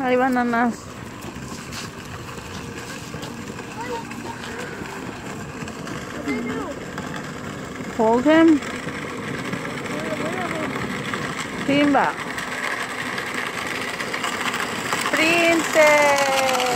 Hay bananas. Hold him. Simba. Princess.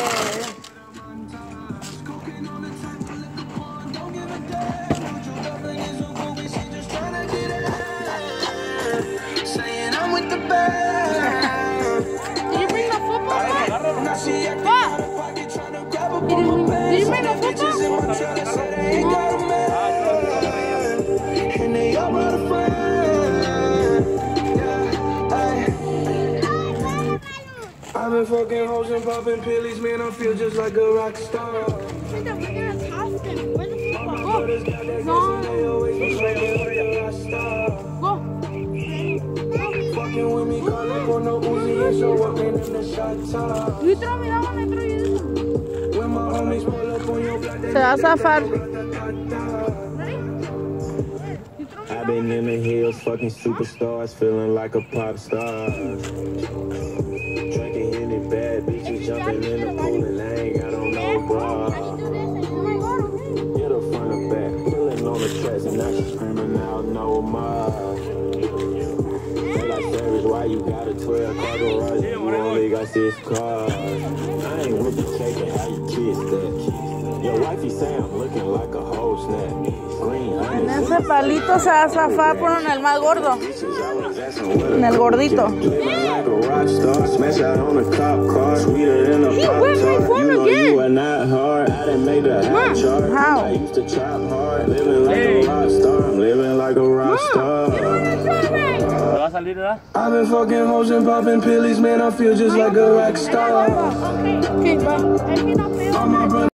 Saying I'm with the band. Did you bring the football? Now she acting What? out of pocket trying to grab a Did you bring the bitches in football? my trailer say they ain't got a man. And they all brought a friend. Yeah, ay. I've been fucking hoes and popping pillies, man. I feel just like a rock star. We're gonna toss them. Where's the football? Go. Go. Fucking with me, call up on no Uzi and show up in the shot top. You throw me that one, I throw you this one. When my homies pull up on your block, Se va a zafar. I've been in the hills, fucking superstars, feeling like a pop star. Drinking Henny, bad bitches jumping in the pool, and I ain't got on no bra. Hit her front and back, pulling on the tracks, and now she's screaming out no more. They like Savage, why you got a 12-car garage? You only got 6 cars. I ain't with the cake and how you kiss that. Your wifey say I'm looking like a whole snap. En ese palito se va a zafar, pero en el más gordo. En el gordito. How? I've been fucking hoes and popping pillies, man. I feel just like a rock star. Okay, bye.